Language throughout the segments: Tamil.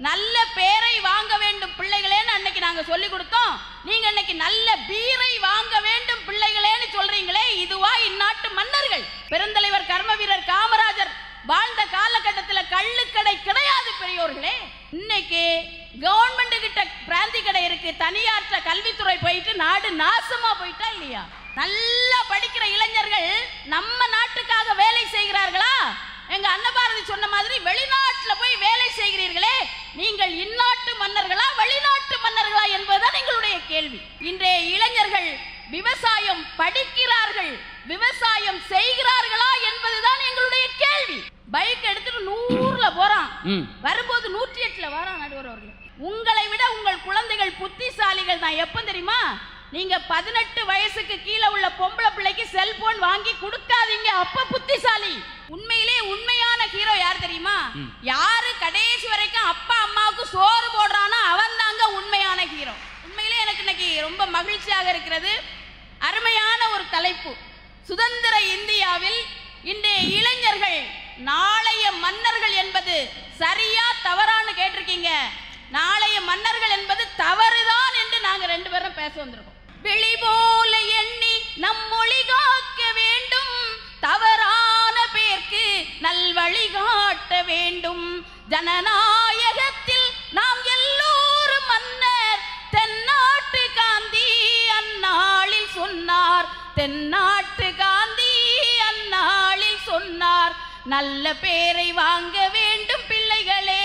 நல்ல பேரை வாங்க வேண்டும் பிள்ளைகளேன்னு அன்னைக்கு நாங்க சொல்லி கொடுத்தோம். நீங்க அன்னைக்கு நல்ல பீரை வாங்க வேண்டும் பிள்ளைகளேன்னு சொல்றீங்களே, இதுவா இந்நாட்டு மன்னர்கள்? பெருந்தலைவர் கர்ம வீரர் காமராஜர் வாழ்ந்த காலகட்டத்தில் கள்ளுக்கடை கிடையாது பெரியோர்களே. இன்னைக்கு கவர்மெண்ட் கிட்ட பிராந்தி கடை இருக்கு, தனியாற்ற கல்வித்துறை போயிட்டு நாடு நாசமா போயிட்டா இல்லையா? நல்லா படிக்கிற இளைஞர்கள் நம்ம நாட்டுக்காக வேலை செய்கிறார்களா? எங்க அன்னபாரதி சொன்ன மாதிரி வெளிநாட்டுல போய் வேலை செய்கிறீர்களே, நீங்கள் இந்நாட்டு மன்னர்களா வெளிநாட்டு மன்னர்களா என்பதுதான் எங்களுடைய கேள்வி. இன்றைய இளைஞர்கள் விவசாயம் படிக்கிறார்கள், விவசாயம் செய்கிறார்களா என்பதுதான் எங்களுடைய கேள்வி. பைக் எடுத்துட்டு 100ல போறான், வரும்போது 108ல வரான். நடுவர் அவர்கள், உங்களை விட உங்கள் குழந்தைகள் புத்திசாலிகள் தான். எப்ப தெரியுமா? நீங்க 18 வயசுக்கு கீழே உள்ள பொம்பளை பிள்ளைக்கு செல்போன் வாங்கி கொடுக்காதீங்க, அப்ப புத்திசாலி. உண்மையிலே உண்மையான ஹீரோ யார் தெரியுமா? யாரு கடைசி வரைக்கும் அப்பா அம்மாவுக்கு சோறு போடுறானோ அவன் தாங்க உண்மையான ஹீரோ. உண்மையிலே எனக்கு இன்னைக்கு ரொம்ப மகிழ்ச்சியாக இருக்கிறது. அருமையான ஒரு தலைப்பு. சுதந்திர இந்தியாவில் இன்றைய இளைஞர்கள் நாளைய மன்னர்கள் என்பது சரியா தவறான்னு கேட்டிருக்கீங்க. நாளைய மன்னர்கள் என்பது தவறுதான் என்று நாங்க 2 பேரும் பேச வந்திருக்கோம். விழி போல எண்ணி நம் மொழி காக்க வேண்டும், தவறான பேருக்கு நல்வழி காட்ட வேண்டும். ஜனநாயகத்தில் நாம் எல்லோரும் மன்னர், தென்னாட்டு காந்தி அந்நாளில் சொன்னார், தென்னாட்டு காந்தி அந்நாளில் சொன்னார். நல்ல பேரை வாங்க வேண்டும் பிள்ளைகளே,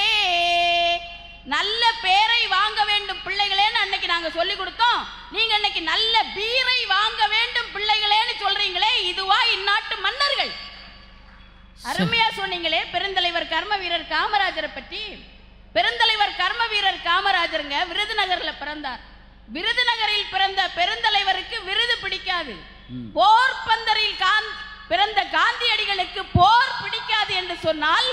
நல்ல பேரை வாங்க வேண்டும் பிள்ளைகளேன்னு அன்னைக்கு நாங்க சொல்லி கொடுத்தோம். நீங்க அன்னைக்கு நல்ல பீரை வாங்க வேண்டும் பிள்ளைகளேன்னு சொல்றீங்களே, இதுவா இந்நாட்டு மன்னர்கள்? அருமையா சொன்னீங்களே பெருந்தலைவர் கர்ம வீரர் காமராஜரை பற்றி. பெருந்தலைவர் கர்ம வீரர் காமராஜருங்க விருதுநகர்ல பிறந்தார். விருதுநகரில் பிறந்த பெருந்தலைவருக்கு விருது பிடிக்காது. போர்பந்தரில் பிறந்த காந்தியடிகளுக்கு போர் பிடிக்காது என்று சொன்னால்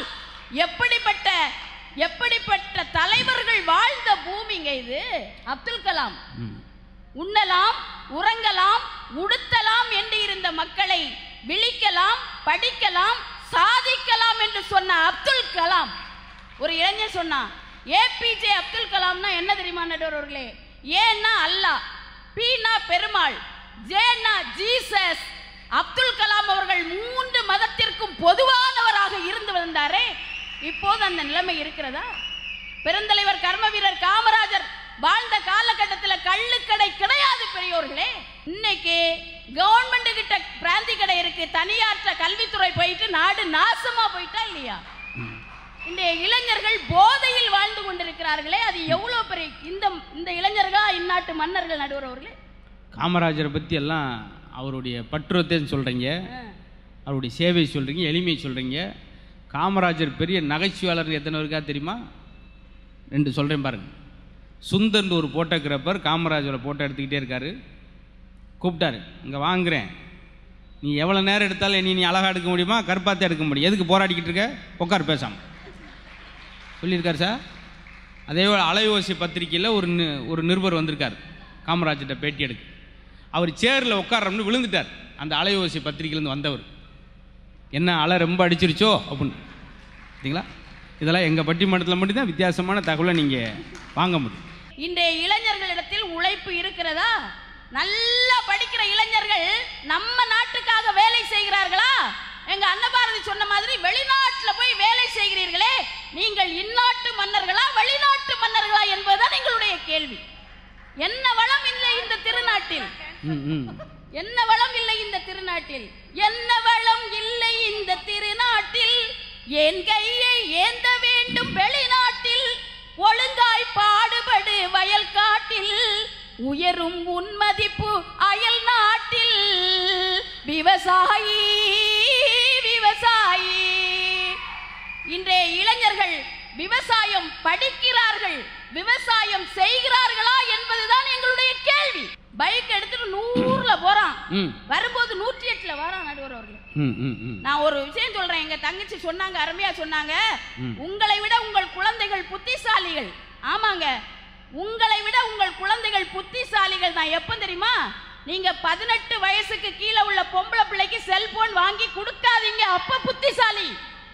எப்படிப்பட்ட தலைவர்கள் வாழ்ந்த பூமிங்க இது. அப்துல் கலாம் உண்ணலாம், உறங்கலாம், உடுத்தலாம் என்று இருந்த மக்களை விழிக்கலாம், படிக்கலாம், சாதிக்கலாம் என்று சொன்ன அப்துல் கலாம். ஒரு இளைஞர் சொன்னான், ஏபிஜே அப்துல் கலாம்னா என்ன தெரியுமா நடுவர்களே? ஏன்னா அல்லாஹ், பீனா பெருமாள், ஜேனா ஜீசஸ். அப்துல் கலாம் அவர்கள் 3 மதத்திற்கும் பொதுவானவராக இருந்து வந்தாரே, இப்போது அந்த நிலைமை இருக்கிறதா? பெருந்தலைவர் கர்ம வீரர் காமராஜர் வாழ்ந்த காலகட்டத்தில் கள்ளுக்கடை கிடையாது பெரியோர்களே. இன்னைக்கு கவர்மெண்ட் கிட்ட பிராந்தி கடை இருக்கு, தனியாற்ற கல்வித்துறை போயிட்டு நாடு நாசமா போயிட்டா இல்லையா? இன்றைய இளைஞர்கள் போதையில் வாழ்ந்து கொண்டிருக்கிறார்களே, அது எவ்வளவு பெரிய இந்த இளைஞர்களா இந்நாட்டு மன்னர்கள்? நடுவர் அவர்களே, காமராஜரை பற்றி எல்லாம் அவருடைய பற்றுவத்தை சொல்கிறீங்க, அவருடைய சேவை சொல்கிறீங்க, எளிமையை சொல்கிறீங்க. காமராஜர் பெரிய நகைச்சுவையாளர் எத்தனை இருக்கா தெரியுமா? 2 சொல்கிறேன் பாருங்க. சுந்தர்னு ஒரு போட்டோகிராஃபர் காமராஜரை போட்டோ எடுத்துக்கிட்டே இருக்காரு. கூப்பிட்டாரு, இங்கே வாங்குறேன், நீ எவ்வளோ நேரம் எடுத்தாலும் நீ அழகாக எடுக்க முடியுமா, கருப்பாத்தே எடுக்க முடியும், எதுக்கு போராடிக்கிட்டு இருக்க, உட்கார் பேசாமல் சொல்லியிருக்காரு சார். அதே போல் அலையோசி பத்திரிக்கையில் ஒரு நிருபர் வந்திருக்கார் காமராஜர்கிட்ட பேட்டி எடுக்க. அவர் சேரில் உட்காரம்னு விழுந்துட்டார். அந்த அலையோசி பத்திரிக்கையிலேருந்து வந்தவர், என்ன அலை ரொம்ப அடிச்சிருச்சோ அப்படின்னு. சரிங்களா? இதெல்லாம் எங்கள் பட்டிமன்றத்தில் மட்டும்தான் வித்தியாசமான தகவலை நீங்கள் வாங்க முடியும். இன்றைய இளைஞர்களிடத்தில் உழைப்பு இருக்கிறதா? நல்லா படிக்கிற இளைஞர்கள் நம்ம நாட்டுக்காக வேலை செய்கிறார்களா? எங்க அன்னபாரதி சொன்ன மாதிரி வெளிநாட்டுல போய் வேலை செய்கிறீர்களே, நீங்கள் இந்நாட்டு மன்னர்களா வெளிநாட்டு மன்னர்களா என்பதுதான் எங்களுடைய கேள்வி. என்ன வளம் இல்லை இந்த திருநாட்டில்? என்ன வளம் இல்லை இந்த திருநாட்டில்? என்ன வளம் இல்லை இந்த திருநாட்டில்? என் கையை ஏந்த வேண்டும் வெளிநாட்டில், ஒழுங்காய் பாடுபடு வயல் காட்டில், உயரும் உன் மதிப்பு அயல் நாட்டில். விவசாயி விவசாயி. இன்றைய இளைஞர்கள் விவசாயம் படிக்கிறார்கள், விவசாயம் செய்கிறார்களா என்பதுதான் எங்களுடைய கேள்வி. பைக் எடுத்துட்டு 100ல போறான், வரும்போது 108ல வரான். நடுவர் அவர்கள், நான் ஒரு விஷயம் சொல்றேன். எங்க தங்கச்சி சொன்னாங்க, அருமையா சொன்னாங்க, உங்களை விட உங்கள் குழந்தைகள் புத்திசாலிகள். ஆமாங்க, உங்களை விட உங்கள் குழந்தைகள் புத்திசாலிகள் தான். எப்ப தெரியுமா? நீங்க 18 வயசுக்கு கீழே உள்ள பொம்பளை பிள்ளைக்கு செல்போன் வாங்கி கொடுக்காதீங்க, அப்ப புத்திசாலி.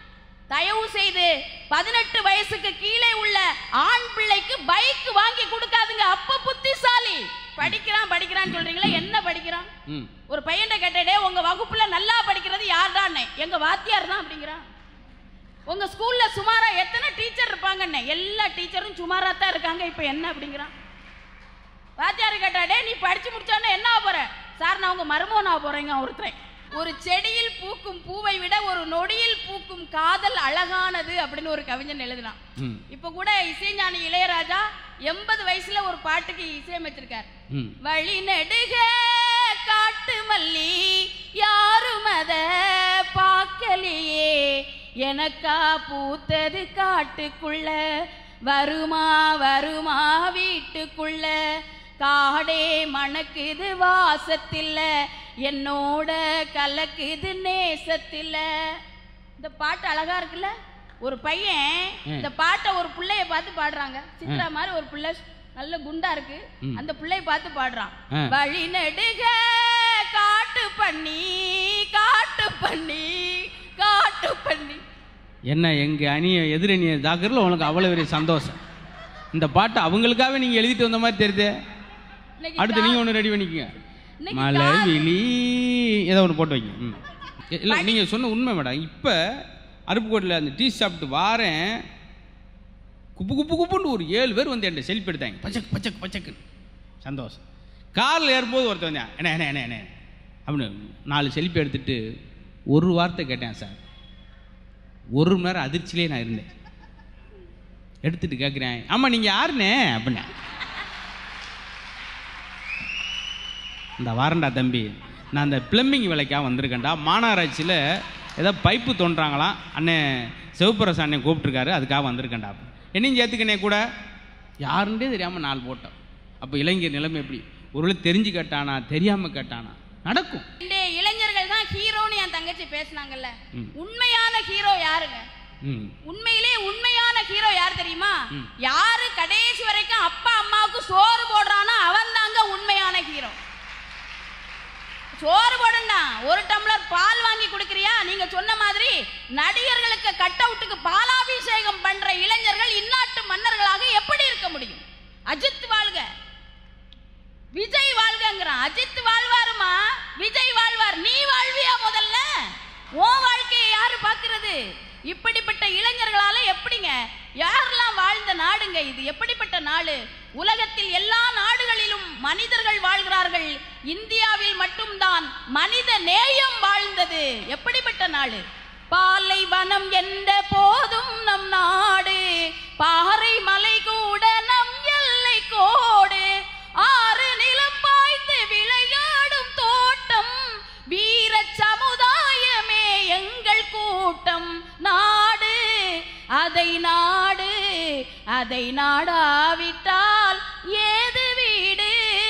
தயவு செய்து 18 வயசுக்கு கீழே உள்ள ஆண் பிள்ளைக்கு பைக் வாங்கி கொடுக்காதுங்க. அப்ப புத்திசாலி. படிக்கிறான்னு சொல்றீங்களா? என்ன படிக்கிறான்? ஒரு பையன்ட கேட்டடே, உங்க வகுப்புல நல்லா படிக்கிறது யார்டான்னு. எங்க வாத்தியார் தான் அப்படிங்கிறான். உங்க ஸ்கூல்ல சுமாரா எத்தனை டீச்சர் இருப்பாங்கன்னு. எல்லா டீச்சரும் சுமாரா தான் இருக்காங்க. இப்ப என்ன அப்படிங்கிறான். வாத்தியார் கேட்டாடே, நீ படிச்சு முடிச்சானே என்ன ஆக போற? சார் நான் உங்க மருமகன் ஆக போறேங்க ஒருத்தரை. ஒரு செடியில் பூக்கும் பூவை விட ஒரு நொடியில் பூக்கும் காதல் அழகானது அப்படின்னு ஒரு கவிஞன் எழுதினான். இப்ப கூட இசைஞானி இளையராஜா 80 வயசுல ஒரு பாட்டுக்கு இசையமைச்சிருக்கார். வழி நெடுக காட்டு மல்லி யாரும் அத பார்க்கலையே, எனக்கா பூத்தது காட்டுக்குள்ள, வருமா வருமா வீட்டுக்குள்ள, காடே மணக்குது வாசத்தில்ல, என்னோட கலக்குது நேசத்தில்ல. இந்த பாட்டு அழகா இருக்குல்ல. ஒரு பையன் இந்த பாட்டை ஒரு பிள்ளைய பார்த்து பாடுறாங்க. சித்ரா மாதிரி ஒரு பிள்ளை நல்ல குண்டா இருக்கு. அந்த பிள்ளைய பார்த்து பாடுறான். வழி நெடுக காட்டு பண்ணி காட்டு பண்ணி காட்டு பண்ணி. என்ன எங்க அணிய எதிரணியை தாக்குறதுல உனக்கு அவ்வளவு பெரிய சந்தோஷம். இந்த பாட்டு அவங்களுக்காகவே நீங்க எழுதிட்டு வந்த மாதிரி தெரியுது. அடுத்து நீங்க ஒன்று ரெடி பண்ணிக்கங்க. மலை விழி ஏதோ ஒன்று போட்டு வைங்க. இல்லை நீங்கள் சொன்ன உண்மை மேடம். இப்போ அருப்புக்கோட்டில் அந்த டீ சாப்பிட்டு வாரேன், குப்பு குப்பு குப்புன்னு ஒரு 7 பேர் வந்து என்கிட்ட செல்ஃபி எடுத்தாங்க. பச்சக்கு பச்சக்கு பச்சக்குன்னு சந்தோஷம். காரில் ஏறும்போது ஒருத்தர் வந்தேன், என்ன என்ன என்ன என்ன அப்படின்னு 4 செல்ஃபி எடுத்துட்டு ஒரு வார்த்தை கேட்டேன். சார் 1 மணி நேரம் அதிர்ச்சியிலே நான் இருந்தேன். எடுத்துட்டு கேட்குறேன், ஆமாம் நீங்கள் யாருண்ணே அப்படின்னா. இந்த வாரண்டா தம்பி, நான் அந்த பிளம்பிங் வேலைக்காக வந்திருக்கேன்டா. மாநகராட்சியில் ஏதோ பைப்பு தோன்றாங்களாம், அண்ணன் சிவப்புரசு அண்ணன் கூப்பிட்டுருக்காரு, அதுக்காக வந்திருக்கேன்டா. என்னையும் சேர்த்துக்கண்ணே கூட. யாருன்றே தெரியாமல் 4 போட்டோம். அப்போ இளைஞர் நிலைமை எப்படி? ஒருவேளை தெரிஞ்சு கேட்டானா தெரியாமல் கேட்டானா நடக்கும். இந்த இளைஞர்கள் தான் ஹீரோன்னு என் தங்கச்சி பேசினாங்கல்ல. உண்மையான ஹீரோ யாருங்க? உண்மையிலே உண்மையான ஹீரோ யார் தெரியுமா? யாரு கடைசி வரைக்கும் அப்பா அம்மாவுக்கு சோறு போடுறானோ அவன் தாங்க உண்மையான ஹீரோ. சோறு போடுன்னா 1 டம்ளர் பால் வாங்கி கொடுக்கறியா? நீங்க சொன்ன மாதிரி நடிகர்களுக்கு கட் அவுட்டுக்கு பாலாபிஷேகம் பண்ற இளைஞர்கள் இந்நாட்டு மன்னர்களாக எப்படி இருக்க முடியும்? அஜித் வாழ்க, விஜய் வாழ்கங்கிறான். அஜித் வாழ்வாருமா, விஜய் வாழ்வார். நீ வாழ்வியா? முதல்ல உன் வாழ்க்கையை யாரு பார்க்கிறது? இப்படிப்பட்ட இளைஞர்களால எப்படிங்க? யாரெல்லாம் வாழ்ந்த நாடுங்க இது? எப்படிப்பட்ட நாடு? உலகத்தில் எல்லா நாடுகளிலும் மனிதர்கள் வாழ்கிறார்கள், இந்தியாவில் மட்டும்தான் மனித நேயம் வாழ்ந்தது. எப்படிப்பட்ட நாடு? பாலைவனம் என்ற போதும் நம் நாடு, பாறை மலை கூட நம் எல்லை கோடு, 6 நிலம் பாய்ந்து விளையாடும் தோட்டம், வீர சமுதாயமே எங்கள் கூட்டம். நாடு அதை நாடாவிட்டால் ஏது வீடு?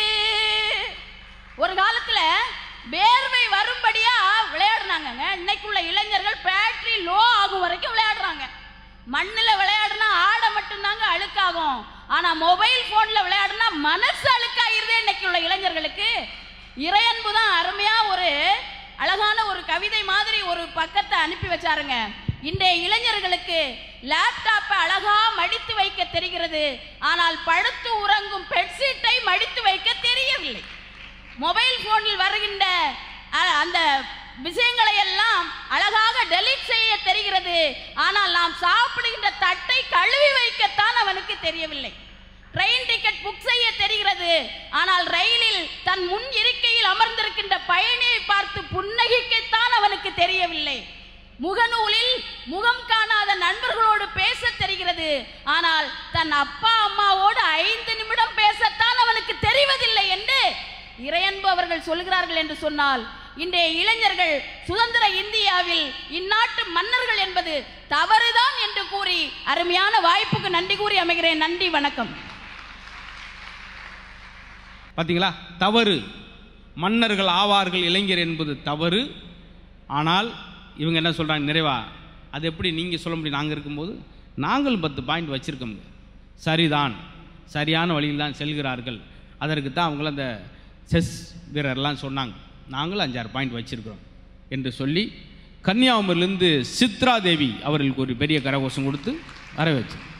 ஒரு காலத்துல வேர்வை வரும்படியா விளையாடுனாங்க. இன்னைக்குள்ள இளைஞர்கள் பேட்டரி லோ ஆகும் வரைக்கும் விளையாடுறாங்க. மண்ணில் விளையாடுனா ஆடை மட்டும்தாங்க அழுக்காகும். ஆனா மொபைல் போன்ல விளையாடுனா மனசு அழுக்காயிருதே இன்னைக்கு உள்ள இளைஞர்களுக்கு. இறையன்பு தான் அருமையா ஒரு அழகான ஒரு கவிதை மாதிரி ஒரு பக்கத்தை அனுப்பி வச்சாருங்க. இன்றைய இளைஞர்களுக்கு லேப்டாப்பை அழகா மடித்து வைக்க தெரிகிறது, ஆனால் படுத்து உறங்கும் பெட்ஷீட்டை மடித்து வைக்க தெரியவில்லை. மொபைல் போனில் வருகின்ற அந்த விஷயங்களை எல்லாம் அழகாக டெலீட் செய்ய தெரிகிறது, ஆனால் நாம் சாப்பிடுகின்ற தட்டை கழுவி வைக்கத்தான் அவனுக்கு தெரியவில்லை. ட்ரெயின் டிக்கெட் புக் செய்ய தெரிகிறது, ஆனால் ரயிலில் தன் முன் இருக்கையில் அமர்ந்திருக்கின்ற பயணியை பார்த்து புன்னகிக்கத்தான் அவனுக்கு தெரியவில்லை. முகநூலில் முகம் காணாத நண்பர்களோடு பேச தெரிகிறது, ஆனால் தன் அப்பா அம்மாவோடு 5 நிமிடம் பேசத்தான் அவனுக்கு தெரிவதில்லை என்று இறையன்பு அவர்கள் சொல்கிறார்கள் என்று சொன்னால், இன்றைய இளைஞர்கள் சுதந்திர இந்தியாவில் இந்நாட்டு மன்னர்கள் என்பது தவறுதான் என்று கூறி அருமையான வாய்ப்புக்கு நன்றி கூறி அமைகிறேன். நன்றி, வணக்கம். பார்த்தீங்களா? தவறு, மன்னர்கள் ஆவார்கள் இளைஞர் என்பது தவறு. ஆனால் இவங்க என்ன சொல்கிறாங்க நிறைவா? அது எப்படி நீங்கள் சொல்ல முடியும்? நாங்கள் இருக்கும்போது நாங்களும் 10 பாயிண்ட் வச்சுருக்கோங்க. சரிதான், சரியான வழியில் தான் செல்கிறார்கள். அதற்கு தான் அவங்கள அந்த செஸ் வீரர்லாம் சொன்னாங்க. நாங்களும் 5-6 பாயிண்ட் வச்சுருக்கிறோம் என்று சொல்லி கன்னியாகுமரியிலேருந்து சித்ரா தேவி அவர்களுக்கு ஒரு பெரிய கரகோஷம் கொடுத்து வரவேற்று.